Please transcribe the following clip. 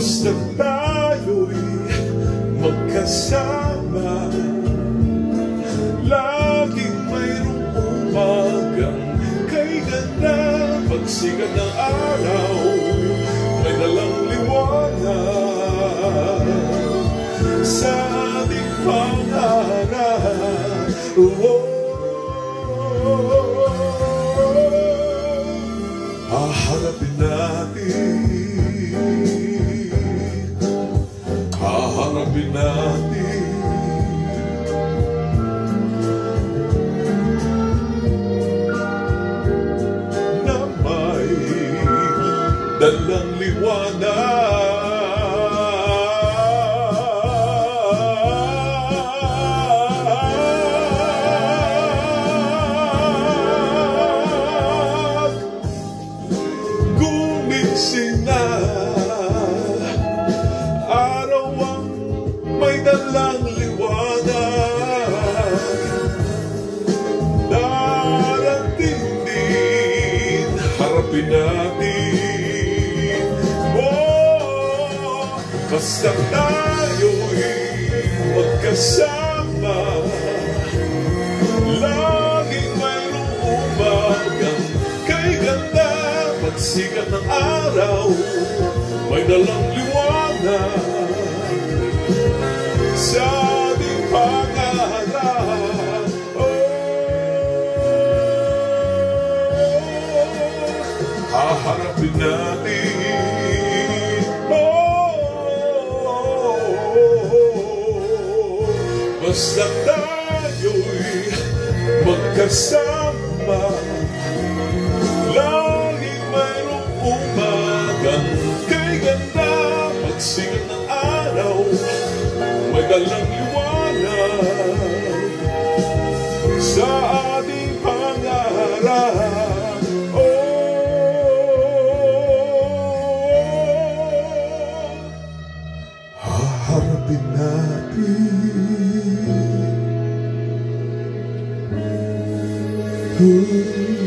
basta tayo'y magkasama. Laging mayroong umagang kay ganda. Pagsikat ng araw, may dalang liwanag sa ating pangarap. Haharapin natin, haharapin natin na may dalang liwanag. Gumising na, araw ang may dalang liwanag. Darating din, harapin natin. Oh, basta tayo'y magkasama. Laging mayroong umagang kay ganda. Pagsikat ng araw, may dalang liwanag sa ating pangarap. Haharapin natin, basta tayo'y magkasama. Laging mayroong umagang kay ganda. Pagsikat ng araw, may dalang liwanag sa ating pangarap. Haharapin natin.